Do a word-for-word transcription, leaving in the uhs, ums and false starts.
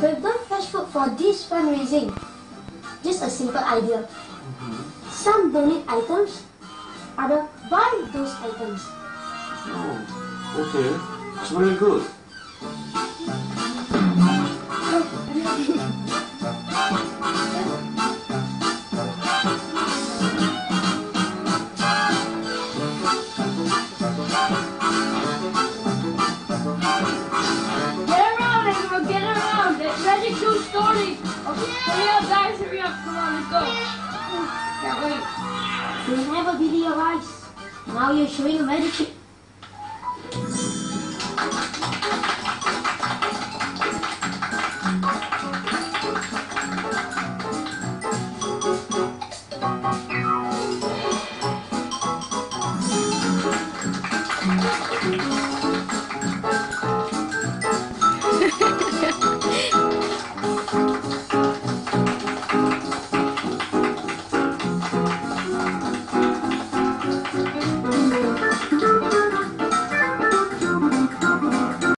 We've done fresh food for this fundraising. Just a simple idea. Mm-hmm. Some donate items, others buy those items. Oh, okay. It's very good. Get around, everyone, get around. Get ready to story. Okay, hurry up, guys, hurry up. Come on, let's go. Yeah, wait. You never believe your eyes. Now you're showing a magic trick. Thank you.